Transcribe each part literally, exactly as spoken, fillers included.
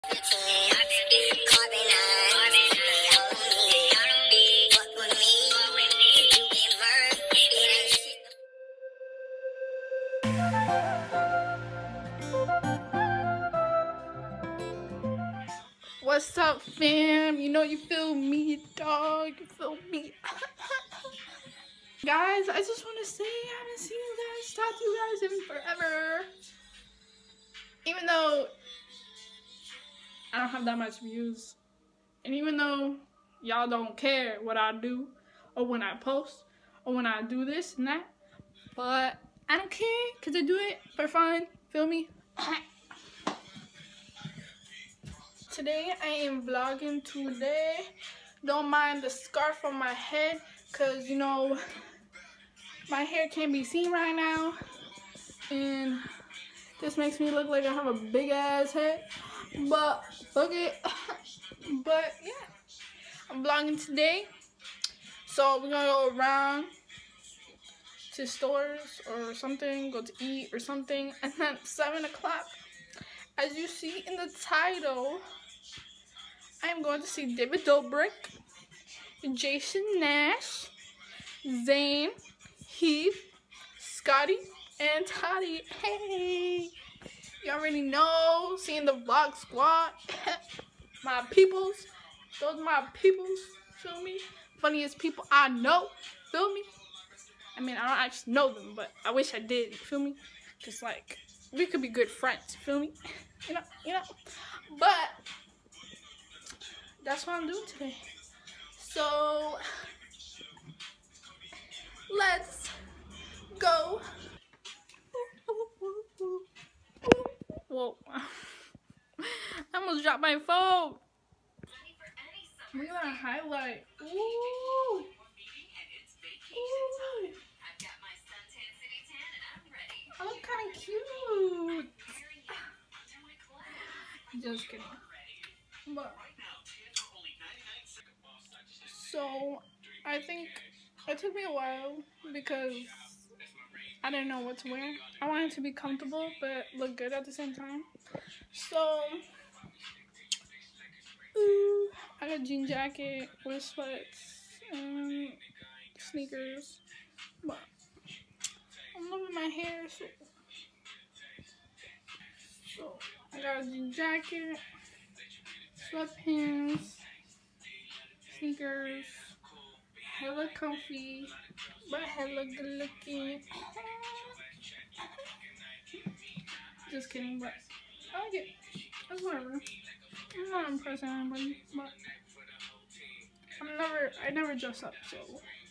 What's up, fam? You know you feel me, dog. You feel me. Guys, I just want to say I haven't seen you guys, talk to you guys in forever. Even though I don't have that much views, and even though y'all don't care what I do or when I post or when I do this and that, but I don't care because I do it for fun. Feel me? Today I am vlogging today. Don't mind the scarf on my head because, you know, my hair can't be seen right now. And this makes me look like I have a big ass head. But fuck it. But yeah, I'm vlogging today. So we're gonna go around to stores or something, go to eat or something. And then seven o'clock, as you see in the title, I'm going to see David Dobrik, Jason Nash, Zane, Heath, Scotty, and Toddy. Hey, you already know, seeing the vlog squad, my peoples, those are my peoples, feel me? Funniest people I know, feel me? I mean, I don't actually know them, but I wish I did, feel me? Just like, we could be good friends, feel me? You know, you know, but that's what I'm doing today. So let's go. Whoa. I almost dropped my phone. Look at that highlight. Ooh. Ooh. I look kind of cute. Just kidding. But so I think it took me a while because I didn't know what to wear. I wanted to be comfortable but look good at the same time. So ooh, I got a jean jacket with sweats and sneakers. But I'm loving my hair, so so I got a jean jacket, sweatpants, sneakers, hella comfy, but hella good looking. Just kidding, but I like it. That's whatever. I'm not impressing anybody, but I'm never, I never dress up, so.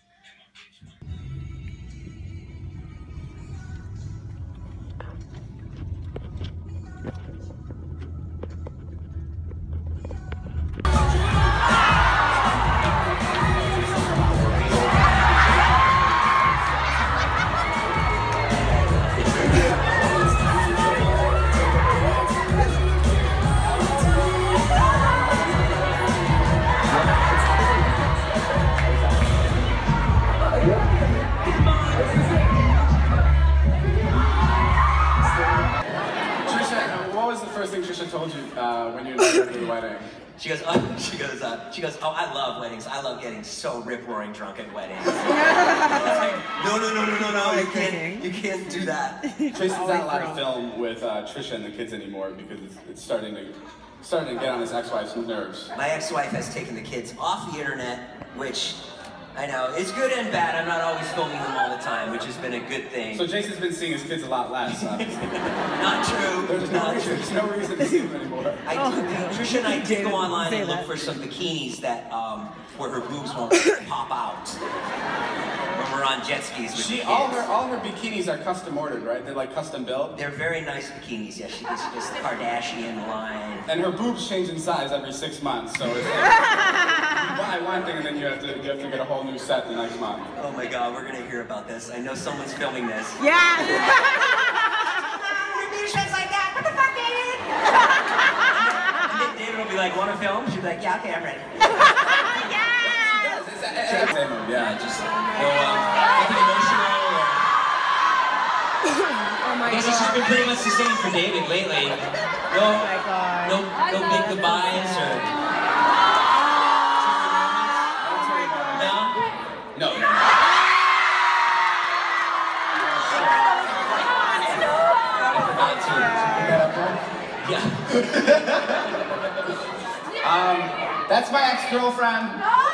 Trisha told you uh, when you were at your wedding? She goes, oh, she goes, uh, she goes, oh, I love weddings. I love getting so rip-roaring drunk at weddings. Like, no, no, no, no, no, no, you can't, you can't do that. Jason's not allowed to film with uh, Trisha and the kids anymore because it's, it's starting to, starting to get on his ex-wife's nerves. My ex-wife has taken the kids off the internet, which I know it's good and bad. I'm not always filming them all the time, which has been a good thing. So Jason's been seeing his kids a lot less, obviously. Not true. There's no, not reason, true. there's no reason to see them anymore. I did, Trisha and I did go online and look for some bikinis that um, where her boobs won't pop out when we're on jet skis with she, the kids. All her, all her bikinis are custom ordered, right? They're like custom built? They're very nice bikinis, yeah. She gets just the Kardashian line. And her boobs change in size every six months, so it's like, you buy one thing and then you have to you have to get a whole new set the next month. Oh my god, we're gonna hear about this. I know someone's filming this. Yeah! Your boobs shapes like that! What the fuck, David? And then David will be like, wanna film? She'll be like, yeah, okay, I'm ready. Yeah! It's that same move, yeah. Yeah, just no, um, nothing emotional or... Oh my I guess god. it's just been pretty much the same for David lately. No, Oh my God. no, no big goodbyes or. No. No. Yeah. Um, that's my ex-girlfriend.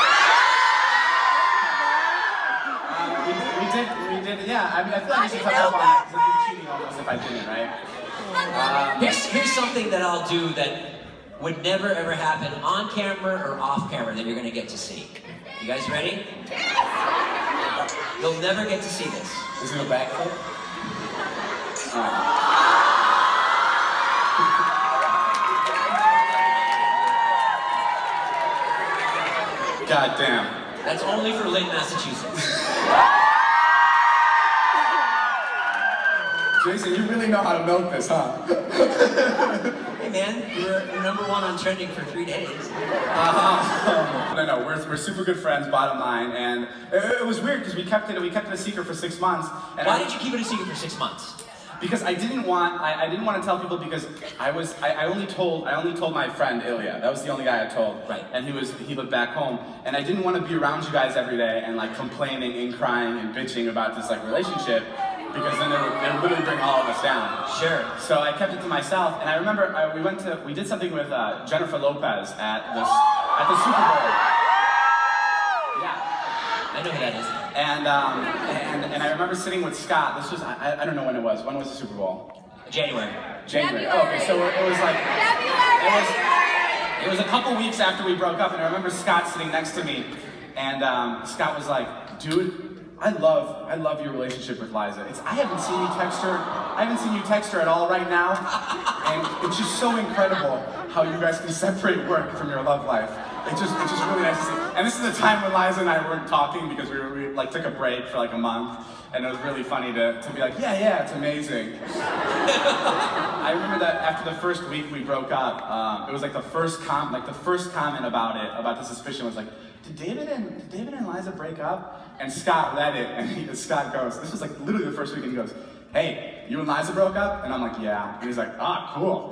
Um, we, we did, we did, yeah. I mean, I feel like I should touch up on it because it'd be cheating almost if I didn't, right? Um, Here's here's something that I'll do that would never ever happen on camera or off camera that you're gonna get to see. You guys ready? You'll never get to see this. Is it a backflip? Alright. God damn. That's only for Lynn, Massachusetts. Jason, you really know how to milk this, huh? Hey man, you're, you're number one on trending for three days. Uh, no, no, we're, we're super good friends, bottom line, and it, it was weird because we kept it we kept it a secret for six months. And Why I, did you keep it a secret for six months? Because I didn't want I, I didn't want to tell people because I was I, I only told I only told my friend Ilya. That was the only guy I told. Right. And he was he lived back home, and I didn't want to be around you guys every day and like complaining and crying and bitching about this like relationship. Because then it would, it would literally bring all of us down. Sure. So I kept it to myself, and I remember I, we went to we did something with uh, Jennifer Lopez at the at the Super Bowl. Yeah. I know who that is. And um, and and I remember sitting with Scott. This was I, I don't know when it was. When was the Super Bowl? January. January. Oh, okay, so it was like it was it was a couple weeks after we broke up, and I remember Scott sitting next to me, and um, Scott was like, "Dude, I love, I love your relationship with Liza. It's, I haven't seen you text her, I haven't seen you text her at all right now, and it's just so incredible how you guys can separate work from your love life. It's just, it's just really nice to see. And this is the time when Liza and I weren't talking because we were, we like took a break for like a month, and it was really funny to, to be like, yeah, yeah, it's amazing. I remember that after the first week we broke up, um, it was like the first com, like the first comment about it, about the suspicion was like, did David and did David and Liza break up? And Scott read it, and he, Scott goes, this was like literally the first week, and he goes, hey, you and Liza broke up? And I'm like, yeah. And he's like, ah, cool.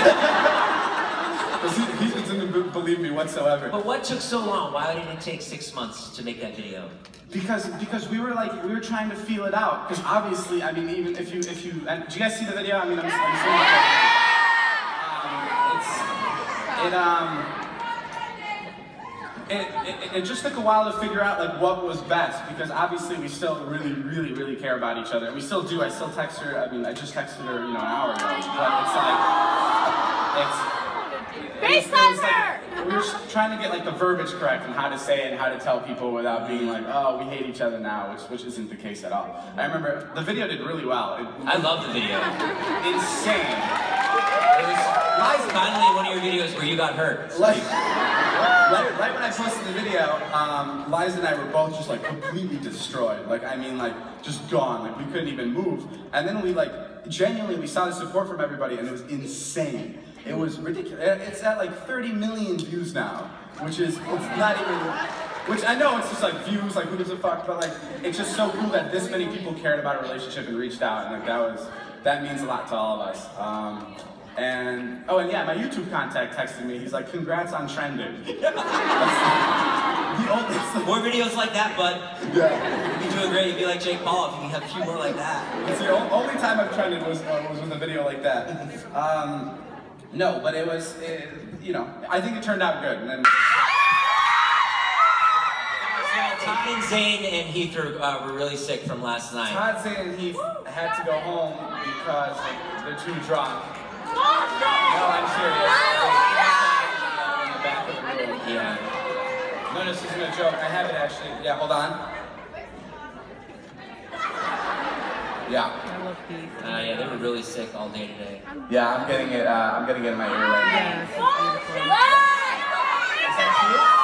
he, he didn't believe me whatsoever. But what took so long? Why did it take six months to make that video? Because because we were like we were trying to feel it out. Because obviously, I mean, even if you if you and do you guys see the video? I mean, I'm, I'm saying um, it's it um. It, it, it just took a while to figure out like what was best, because obviously we still really, really, really care about each other. And we still do. I still text her. I mean, I just texted her, you know, an hour ago. But it's like, it's... FaceTime like, her! we were trying to get like the verbiage correct and how to say it and how to tell people without being like, oh, we hate each other now, which which isn't the case at all. I remember the video did really well. It, I love the video. Insane. It was finally one of your videos where you got hurt. Like, right, right when I posted the video, um, Liza and I were both just like completely destroyed. Like, I mean, like just gone. Like we couldn't even move. And then we like genuinely we saw the support from everybody, and it was insane. It was ridiculous. It's at like thirty million views now, which is it's not even. Which I know it's just like views, like who gives a fuck, but like it's just so cool that this many people cared about a relationship and reached out, and like that was that means a lot to all of us. Um, And, oh, and yeah, my YouTube contact texted me. He's like, congrats on trending. the old, the, More videos like that, bud. yeah. You'd be doing great. You'd be like Jake Paul if you have a few more like that. It's the o- only time I've trended was, uh, was with a video like that. Um, no, but it was, it, you know, I think it turned out good. And then, Todd and Zane and Heath are, uh, were really sick from last night. Todd, Zane, and Heath had to go home because like, they're too drunk. No, I'm serious. In the back of the room. Yeah. No, this isn't a joke. I have it actually. Yeah, hold on. Yeah. Uh, yeah, they were really sick all day today. Yeah, I'm getting it. Uh, I'm getting it in my ear right now. Yes, it's beautiful. Is that cute?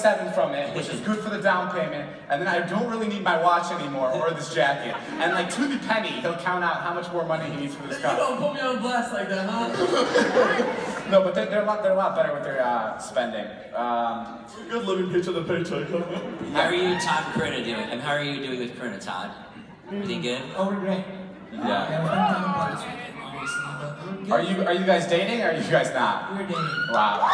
seven from it, which is good for the down payment, and then I don't really need my watch anymore or this jacket. And like to the penny, he'll count out how much more money he needs for this car. You don't put me on blast like that, huh? No, but they're, they're, a lot, they're a lot better with their uh, spending. Um, Good living paycheck to paycheck. How are you, Todd and Corinna, doing? And how are you doing with Corinna, Todd? Everything good? Oh, we're great. yeah. Yeah, we're kind of obviously, but we're good. Are you are you guys dating or are you guys not? We're dating. Wow.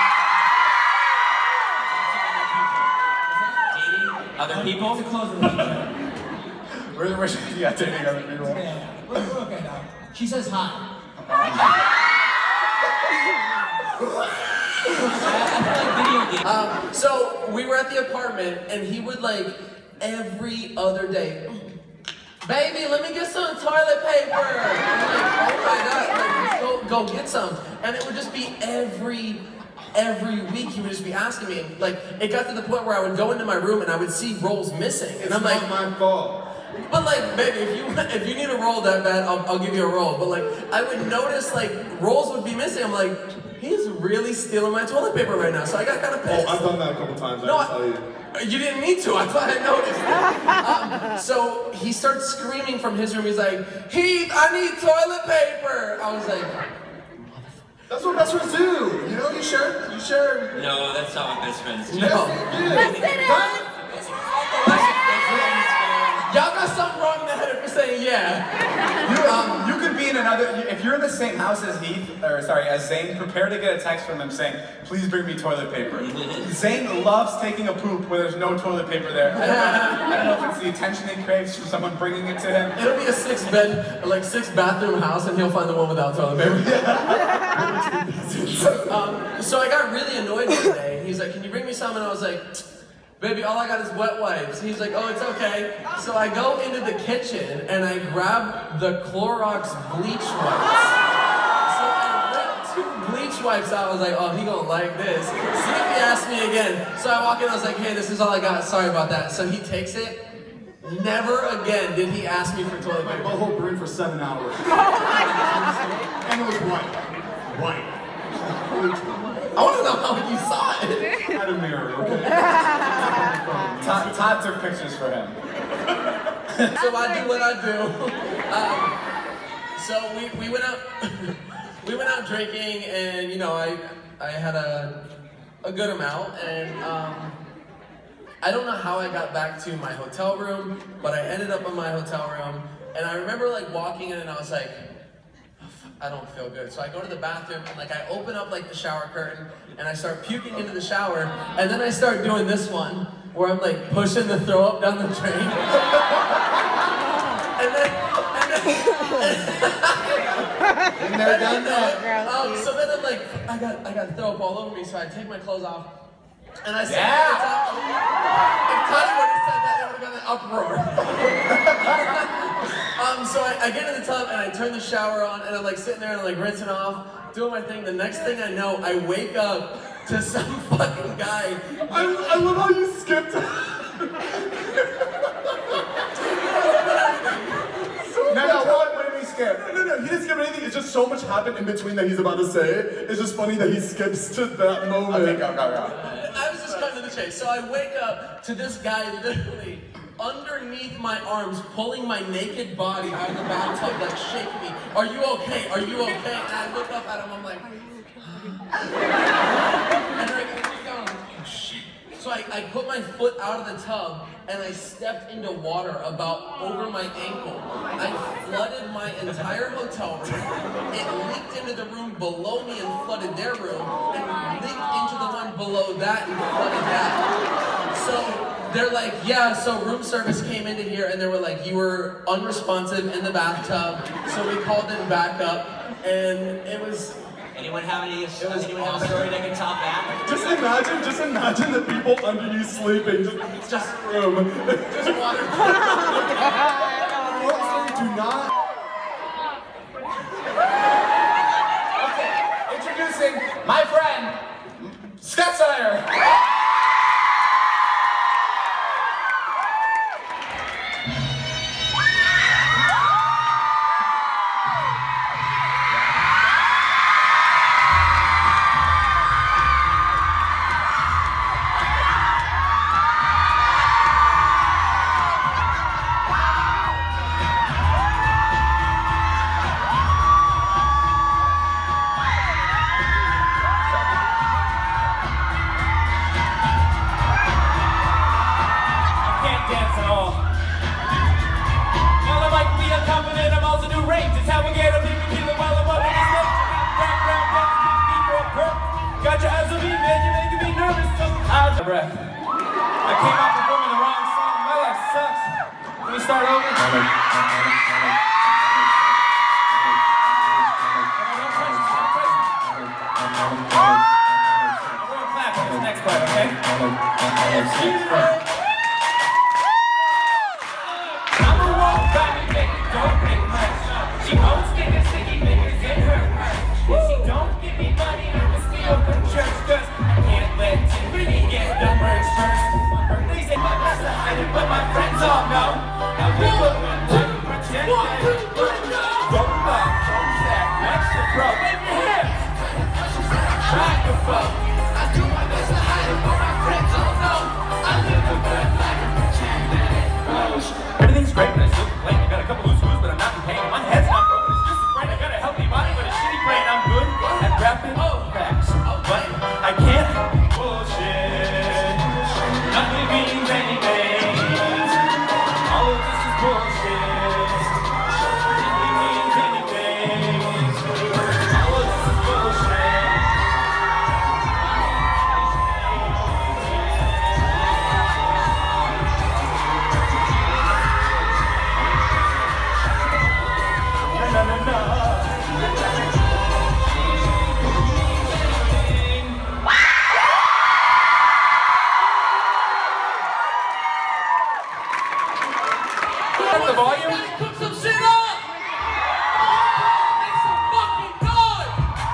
Dating other people? It's a close relationship. We're, we're yeah, dating other people. Yeah, yeah. We're, we're okay now. She says hi. Um, so we were at the apartment, and he would like every other day, baby, let me get some toilet paper. I'm like, oh my god, like, go go get some. And it would just be every every week he would just be asking me. Like it got to the point where I would go into my room and I would see rolls missing, and I'm like, my fault. but like, baby, if you if you need a roll that bad, I'll, I'll give you a roll. But like, I would notice like rolls would be missing. I'm like, he's really stealing my toilet paper right now. So I got kind of pissed. Oh, I've done that a couple times. I No, can tell you. I, you didn't need to. I thought I noticed. um, so he starts screaming from his room. He's like, Heath, I need toilet paper. I was like, That's what best friends do. You know, you share, you share. No, that's not what best friends do. no. Yes, you did. Right? Y'all got something wrong in the head if you're saying yeah. You, um, you could be in another, if you're in the same house as Heath, or sorry, as Zane, prepare to get a text from him saying, please bring me toilet paper. Zane loves taking a poop where there's no toilet paper there. I don't know, I don't know if it's the attention he craves from someone bringing it to him. It'll be a six bed, like six bathroom house, and he'll find the one without toilet paper. um, so I got really annoyed one day. He's like, can you bring me some? And I was like, baby, all I got is wet wipes. He's like, oh, it's okay. So I go into the kitchen and I grab the Clorox bleach wipes. So I ripped two bleach wipes out. I was like, oh, he gonna like this. See if he asks me again. So I walk in, I was like, hey, this is all I got. Sorry about that. So he takes it. Never again did he ask me for toilet My paper. butthole burned for seven hours. And it was white. White. I want to know how you saw it. I had a mirror, okay? Todd, Todd took pictures for him. So I do what I do. Um, so we, we went out we went out drinking, and you know I I had a a good amount, and um, I don't know how I got back to my hotel room, but I ended up in my hotel room, and I remember like walking in, and I was like, I don't feel good. So I go to the bathroom, and like I open up like the shower curtain, and I start puking into the shower, and then I start doing this one where I'm like pushing the throw up down the drain. and then, and then, Been there, done that. um, so then I'm like, I got, I got throw up all over me. So I take my clothes off, and I say, Yeah. if Tony would have said that, it would have been an uproar. um, so I, I get in the tub and I turn the shower on, and I'm like sitting there and I'm like rinsing off, doing my thing. The next thing I know, I wake up to some fucking guy. I, I love how you skipped. No, no, what, what did we skip? No, no, no, he didn't skip anything. It's just so much happened in between that he's about to say. It's just funny that he skips to that moment. Okay, go, go, go. I was just cutting to the chase. So I wake up to this guy literally underneath my arms, pulling my naked body out of the bathtub, like shaking me. Are you okay? Are you okay? And I look up at him, I'm like, and I keep going, oh shit. So I, I put my foot out of the tub and I stepped into water about over my ankle. I flooded my entire hotel room. It leaked into the room below me and flooded their room, and leaked into the one below that and flooded that. So they're like, yeah, so room service came into here and they were like, you were unresponsive in the bathtub. So we called in backup, and it was, Anyone have any? Anyone have a story that can top that? Just imagine, just imagine the people under you sleeping. Just, just room. just water. Do not. Okay, introducing my friend, Scott Sire. dance and all. While I might be unconfident, I'm also new range. It's how we get a big kilo while I'm up in this stage. Rock, rock, rock, keep me for a perk. Got your eyes on me, man, you're making me nervous. Just out of breath. I came out performing the wrong song. My life sucks. Can we start over? Next part, okay? I'm a walk by me, baby, don't make much. She won't stick her sticky fingers in her purse. If she don't give me money, I'ma steal from church, cause I can't let Tiffany get the merch first. My birthday's in my best to hide it, but my friends all know. Now we look good, pretend that it's good. Don't fuck, don't stack, extra pro, wave your hips. Microphone. I do my best to hide it, but my friends all know. I live the good life, pretend that it grows. Everything's great, but I still complain. I got a couple loose screws, but I'm not in pain. My head's not broken, it's just a brain. I got a healthy body, but a shitty brain. I'm good at rapping facts, but I can't bullshit. Nothing means anything. All of this is bullshit. Nothing means anything. All of this is bullshit. No, no, no. Cut the volume. Cook some shit up. Make some fucking noise.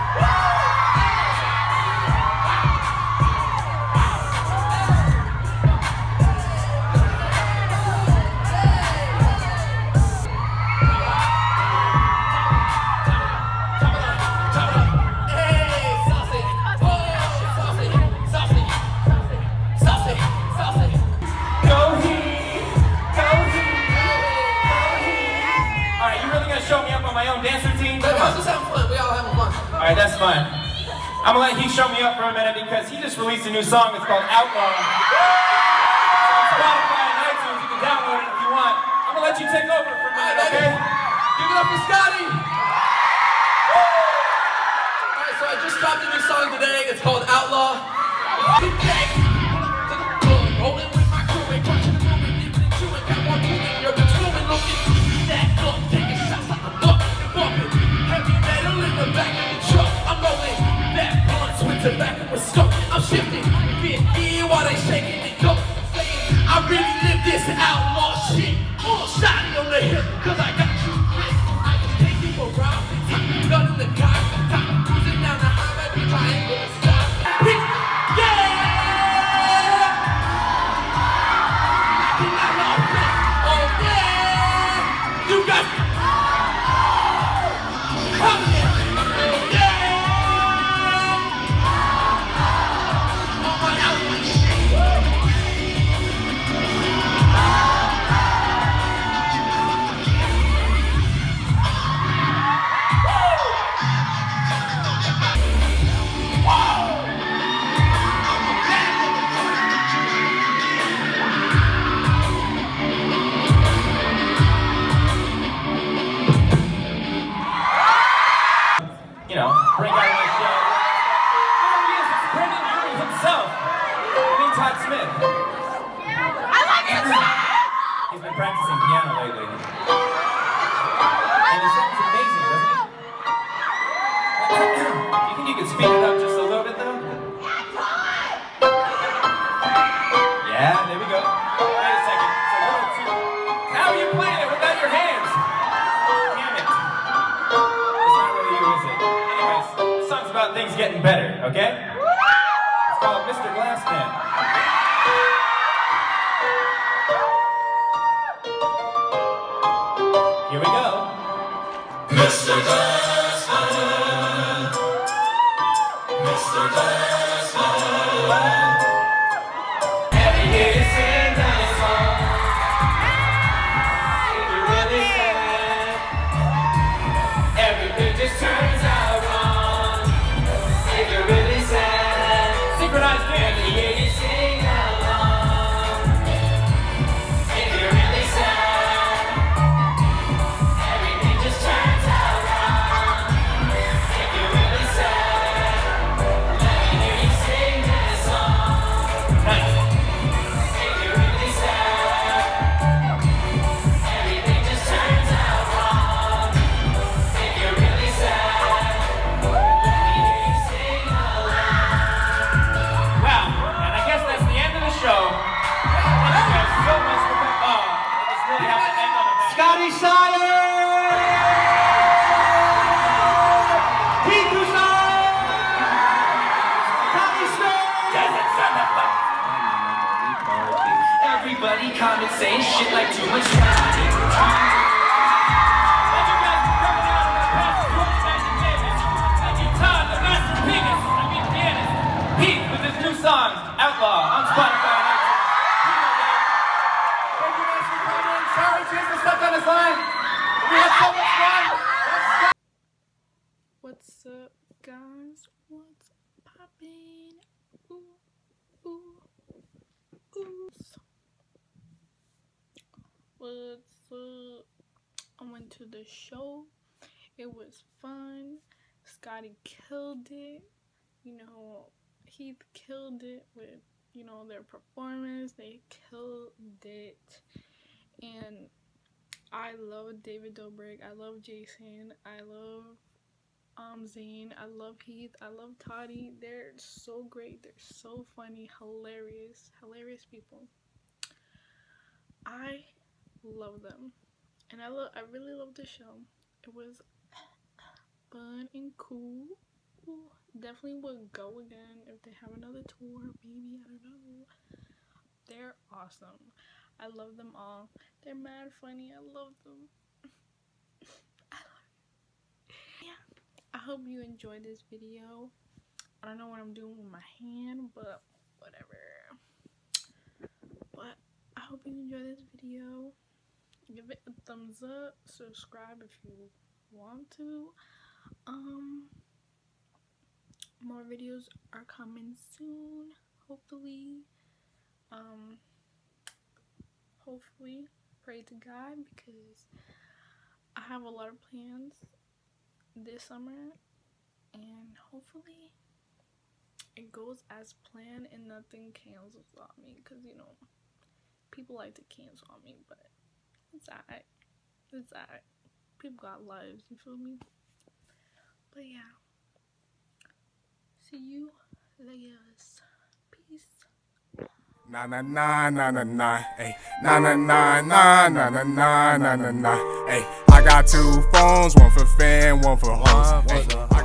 Show me up on my own dance routine? Come on. Just having fun. We all having fun. Alright, that's fine. I'm gonna let he show me up for a minute because he just released a new song. It's called Outlaw. It's on Spotify and iTunes. You can download it if you want. I'm gonna let you take over for a minute, okay? Give it up for Scotty! Alright, so I just dropped a new song today. It's called Outlaw. Rolling with my crew and crushing the movement, dipping and chewing, got one moving, you're consuming, looking, stacked up, taking shots like a buck and bumping, heavy metal in the back of the truck, I'm rolling, that blunts with tobacco and skunk, I'm shifting, fit in while they shaking it up, saying, I really live this outlaw shit, full shotty on the hip, cause I got you quick, I can take you for round the top, gun in the car, top, cruising down the highway, we triangle and stop, yeah! You got come here. Yeah. Oh my God. You know, bring out my show. There he is, it's Brendan Urie himself. I mean Todd Smith. I love you, Todd! He's been practicing piano lately. And he sounds amazing, doesn't he? Do you think you could speed it up just a little bit, though? Yeah, there we go. Wait a second, it's a little too... How are you playing it without your hands? Damn it. It's not really you, is it? Anyways, the song's about things getting better, okay? It's called Mister Glassman. Here we go. Mister Glassman, Mister Glassman. Every year you sing that song. If you're really sad, everything just turns out wrong. If you're really sad, synchronized every year you sing along. reality, comments saying shit like too much reality. Thank you guys for coming out on my past George Magic Davis. Thank you, Todd, the master pianist, I mean pianist. Heath with his new song, Outlaw, on Spotify. Thank you guys for coming. Sorry, Jason stepped on his line. We had so much fun. What's up, guys? What's poppin'? Ooh, ooh, ooh. What's up? I went to the show. It was fun. Scotty killed it. You know, Heath killed it with, you know, their performance. They killed it. And I love David Dobrik. I love Jason. I love um Zane. I love Heath. I love Toddy. They're so great. They're so funny, hilarious, hilarious people. I love them, and I love. I really love the show. It was fun and cool. Ooh, definitely would go again if they have another tour. Maybe, I don't know. They're awesome. I love them all. They're mad funny. I love them. I love it. Yeah. I hope you enjoyed this video. I don't know what I'm doing with my hand, but whatever. But I hope you enjoyed this video. Give it a thumbs up. Subscribe if you want to. Um, more videos are coming soon. Hopefully. Um. Hopefully, pray to God, because I have a lot of plans this summer, and hopefully it goes as planned and nothing cancels on me, because, you know, people like to cancel on me, but it's alright. It's alright. People got lives, you feel me? But yeah, see you later. Peace. Na na na na na na, ay, na na na na na na na na na na, ay. I got two phones, one for fan, one for hoes. Ay,